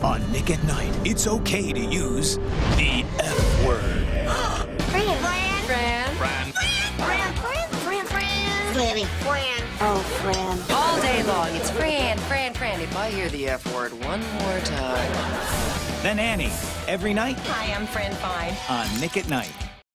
On Nick at Night, it's okay to use the F word. Fran. Oh, Fran. All day long, it's Fran. If I hear the F word one more time. The Nanny, every night Hi, I'm Fran Fine. on Nick at Night.